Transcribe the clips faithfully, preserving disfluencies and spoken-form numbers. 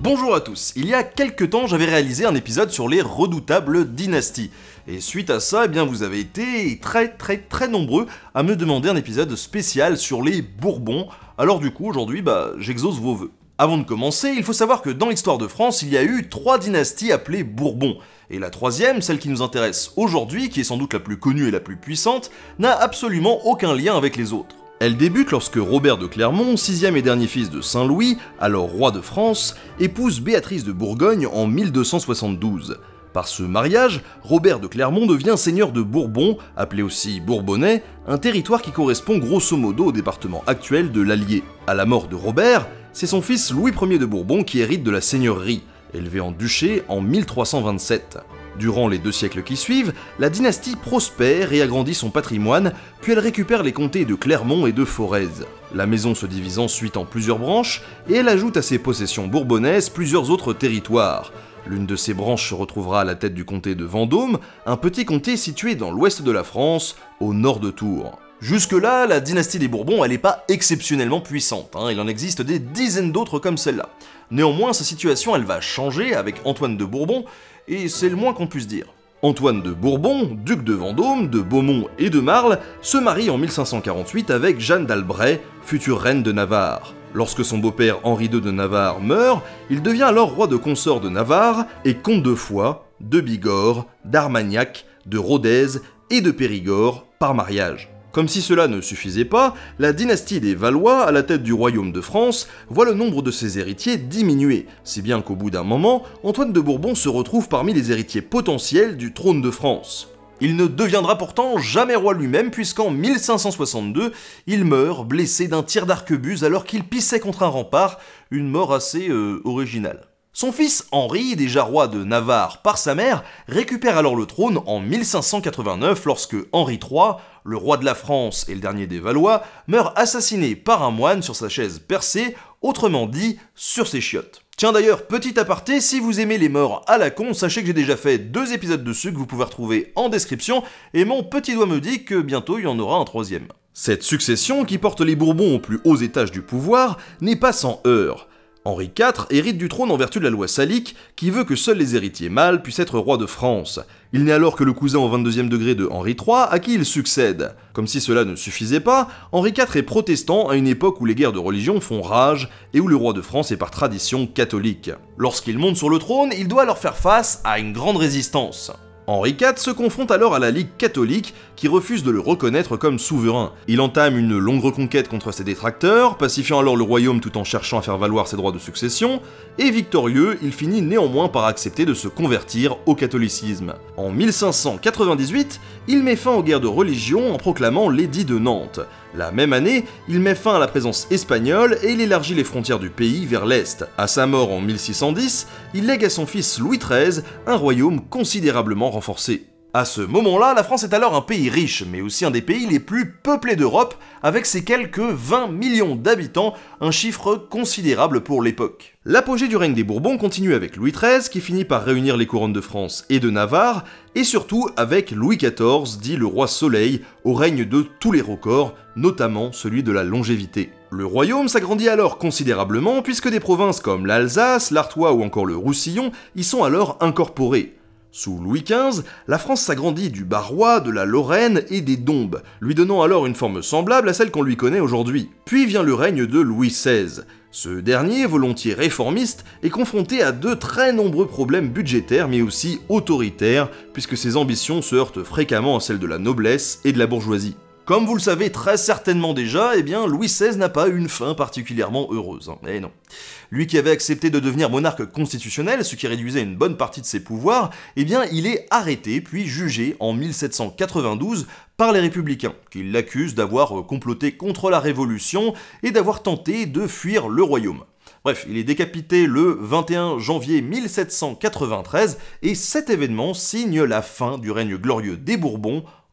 Bonjour à tous, il y a quelques temps j'avais réalisé un épisode sur les redoutables dynasties. Et suite à ça, eh bien, vous avez été très très très nombreux à me demander un épisode spécial sur les Bourbons. Alors du coup, aujourd'hui, bah, j'exauce vos vœux. Avant de commencer, il faut savoir que dans l'histoire de France, il y a eu trois dynasties appelées Bourbons. Et la troisième, celle qui nous intéresse aujourd'hui, qui est sans doute la plus connue et la plus puissante, n'a absolument aucun lien avec les autres. Elle débute lorsque Robert de Clermont, sixième et dernier fils de Saint-Louis, alors roi de France, épouse Béatrice de Bourgogne en mille deux cent soixante-douze. Par ce mariage, Robert de Clermont devient seigneur de Bourbon, appelé aussi Bourbonnais, un territoire qui correspond grosso modo au département actuel de l'Allier. À la mort de Robert, c'est son fils Louis Ier de Bourbon qui hérite de la seigneurie, élevé en duché en mille trois cent vingt-sept. Durant les deux siècles qui suivent, la dynastie prospère et agrandit son patrimoine, puis elle récupère les comtés de Clermont et de Forez. La maison se divise ensuite en plusieurs branches, et elle ajoute à ses possessions bourbonnaises plusieurs autres territoires. L'une de ces branches se retrouvera à la tête du comté de Vendôme, un petit comté situé dans l'ouest de la France, au nord de Tours. Jusque-là, la dynastie des Bourbons, elle n'est pas exceptionnellement puissante, hein, il en existe des dizaines d'autres comme celle-là. Néanmoins, sa situation, elle va changer avec Antoine de Bourbon, et c'est le moins qu'on puisse dire. Antoine de Bourbon, duc de Vendôme, de Beaumont et de Marle, se marie en mille cinq cent quarante-huit avec Jeanne d'Albret, future reine de Navarre. Lorsque son beau-père Henri deux de Navarre meurt, il devient alors roi de consort de Navarre et comte de Foix, de Bigorre, d'Armagnac, de Rodez et de Périgord par mariage. Comme si cela ne suffisait pas, la dynastie des Valois, à la tête du royaume de France, voit le nombre de ses héritiers diminuer, si bien qu'au bout d'un moment, Antoine de Bourbon se retrouve parmi les héritiers potentiels du trône de France. Il ne deviendra pourtant jamais roi lui-même puisqu'en mille cinq cent soixante-deux, il meurt blessé d'un tir d'arquebuse alors qu'il pissait contre un rempart, une mort assez euh, originale. Son fils Henri, déjà roi de Navarre par sa mère, récupère alors le trône en mille cinq cent quatre-vingt-neuf lorsque Henri trois, le roi de la France et le dernier des Valois, meurt assassiné par un moine sur sa chaise percée, autrement dit, sur ses chiottes. Tiens d'ailleurs, petit aparté, si vous aimez les morts à la con, sachez que j'ai déjà fait deux épisodes dessus que vous pouvez retrouver en description, et mon petit doigt me dit que bientôt il y en aura un troisième. Cette succession, qui porte les Bourbons aux plus hauts étages du pouvoir, n'est pas sans heurts. Henri quatre hérite du trône en vertu de la loi salique, qui veut que seuls les héritiers mâles puissent être rois de France. Il n'est alors que le cousin au vingt-deuxième degré de Henri trois, à qui il succède. Comme si cela ne suffisait pas, Henri quatre est protestant à une époque où les guerres de religion font rage, et où le roi de France est par tradition catholique. Lorsqu'il monte sur le trône, il doit alors faire face à une grande résistance. Henri quatre se confronte alors à la Ligue catholique qui refuse de le reconnaître comme souverain. Il entame une longue reconquête contre ses détracteurs, pacifiant alors le royaume tout en cherchant à faire valoir ses droits de succession, et victorieux, il finit néanmoins par accepter de se convertir au catholicisme. En mille cinq cent quatre-vingt-dix-huit, il met fin aux guerres de religion en proclamant l'édit de Nantes. La même année, il met fin à la présence espagnole et il élargit les frontières du pays vers l'est. À sa mort en mille six cent dix, il lègue à son fils Louis treize un royaume considérablement renforcé. À ce moment-là, la France est alors un pays riche, mais aussi un des pays les plus peuplés d'Europe, avec ses quelques vingt millions d'habitants, un chiffre considérable pour l'époque. L'apogée du règne des Bourbons continue avec Louis treize, qui finit par réunir les couronnes de France et de Navarre, et surtout avec Louis quatorze, dit le roi Soleil, au règne de tous les records, notamment celui de la longévité. Le royaume s'agrandit alors considérablement, puisque des provinces comme l'Alsace, l'Artois ou encore le Roussillon y sont alors incorporées. Sous Louis quinze, la France s'agrandit du Barrois, de la Lorraine et des Dombes, lui donnant alors une forme semblable à celle qu'on lui connaît aujourd'hui. Puis vient le règne de Louis seize. Ce dernier, volontiers réformiste, est confronté à de très nombreux problèmes budgétaires mais aussi autoritaires, puisque ses ambitions se heurtent fréquemment à celles de la noblesse et de la bourgeoisie. Comme vous le savez très certainement déjà, eh bien Louis seize n'a pas eu une fin particulièrement heureuse. Hein. Eh non. Lui qui avait accepté de devenir monarque constitutionnel, ce qui réduisait une bonne partie de ses pouvoirs, eh bien il est arrêté puis jugé en mille sept cent quatre-vingt-douze par les Républicains, qui l'accusent d'avoir comploté contre la Révolution et d'avoir tenté de fuir le royaume. Bref, il est décapité le vingt et un janvier mille sept cent quatre-vingt-treize et cet événement signe la fin du règne glorieux des Bourbons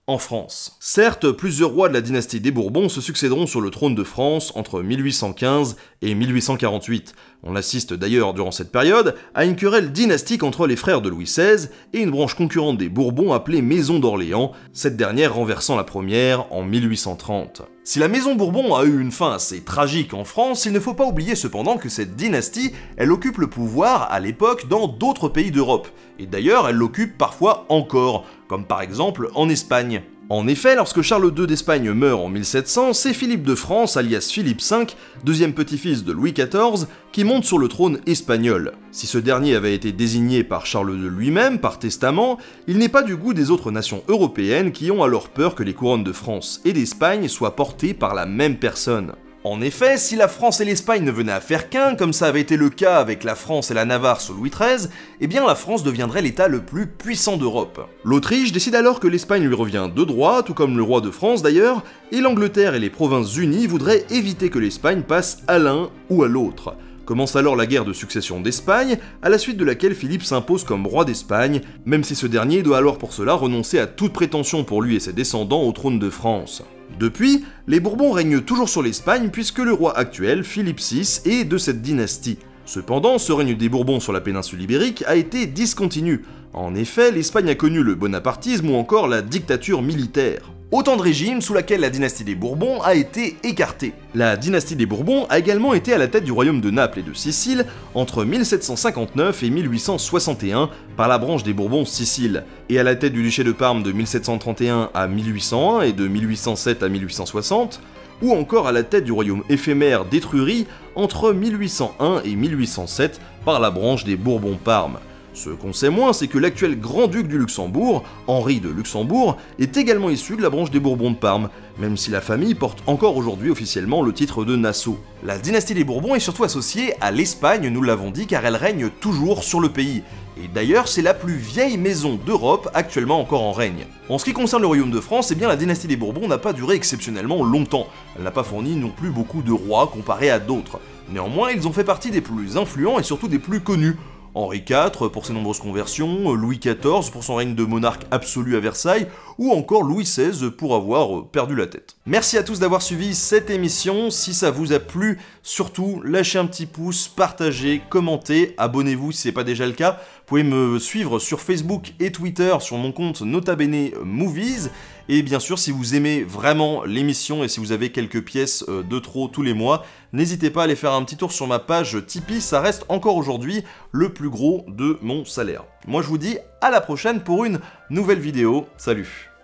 en France. Certes, plusieurs rois de la dynastie des Bourbons se succéderont sur le trône de France entre mille huit cent quinze et mille huit cent quarante-huit. On assiste d'ailleurs durant cette période à une querelle dynastique entre les frères de Louis seize et une branche concurrente des Bourbons appelée Maison d'Orléans, cette dernière renversant la première en mille huit cent trente. Si la Maison Bourbon a eu une fin assez tragique en France, il ne faut pas oublier cependant que cette dynastie, elle occupe le pouvoir à l'époque dans d'autres pays d'Europe, et d'ailleurs elle l'occupe parfois encore, comme par exemple en Espagne. En effet, lorsque Charles deux d'Espagne meurt en mille sept cents, c'est Philippe de France, alias Philippe cinq, deuxième petit-fils de Louis quatorze, qui monte sur le trône espagnol. Si ce dernier avait été désigné par Charles deux lui-même, par testament, il n'est pas du goût des autres nations européennes qui ont alors peur que les couronnes de France et d'Espagne soient portées par la même personne. En effet, si la France et l'Espagne ne venaient à faire qu'un, comme ça avait été le cas avec la France et la Navarre sous Louis treize, eh bien la France deviendrait l'état le plus puissant d'Europe. L'Autriche décide alors que l'Espagne lui revient de droit, tout comme le roi de France d'ailleurs, et l'Angleterre et les Provinces-Unies voudraient éviter que l'Espagne passe à l'un ou à l'autre. Commence alors la guerre de succession d'Espagne, à la suite de laquelle Philippe s'impose comme roi d'Espagne, même si ce dernier doit alors pour cela renoncer à toute prétention pour lui et ses descendants au trône de France. Depuis, les Bourbons règnent toujours sur l'Espagne puisque le roi actuel, Philippe six, est de cette dynastie. Cependant, ce règne des Bourbons sur la péninsule ibérique a été discontinu. En effet, l'Espagne a connu le bonapartisme ou encore la dictature militaire. Autant de régimes sous laquelle la dynastie des Bourbons a été écartée. La dynastie des Bourbons a également été à la tête du royaume de Naples et de Sicile entre mille sept cent cinquante-neuf et mille huit cent soixante et un par la branche des Bourbons Sicile, et à la tête du duché de Parme de mille sept cent trente et un à mille huit cent un et de mille huit cent sept à mille huit cent soixante, ou encore à la tête du royaume éphémère d'Étrurie entre mille huit cent un et mille huit cent sept par la branche des Bourbons Parme. Ce qu'on sait moins, c'est que l'actuel grand-duc du Luxembourg, Henri de Luxembourg, est également issu de la branche des Bourbons de Parme, même si la famille porte encore aujourd'hui officiellement le titre de Nassau. La dynastie des Bourbons est surtout associée à l'Espagne, nous l'avons dit, car elle règne toujours sur le pays. Et d'ailleurs, c'est la plus vieille maison d'Europe actuellement encore en règne. En ce qui concerne le royaume de France, eh bien la dynastie des Bourbons n'a pas duré exceptionnellement longtemps. Elle n'a pas fourni non plus beaucoup de rois comparé à d'autres. Néanmoins, ils ont fait partie des plus influents et surtout des plus connus. Henri quatre pour ses nombreuses conversions, Louis quatorze pour son règne de monarque absolu à Versailles, ou encore Louis seize pour avoir perdu la tête. Merci à tous d'avoir suivi cette émission. Si ça vous a plu, surtout lâchez un petit pouce, partagez, commentez, abonnez-vous si ce n'est pas déjà le cas. Vous pouvez me suivre sur Facebook et Twitter sur mon compte Nota Bene Movies. Et bien sûr, si vous aimez vraiment l'émission et si vous avez quelques pièces de trop tous les mois, n'hésitez pas à aller faire un petit tour sur ma page Tipeee, ça reste encore aujourd'hui le plus gros de mon salaire. Moi je vous dis à la prochaine pour une nouvelle vidéo, salut!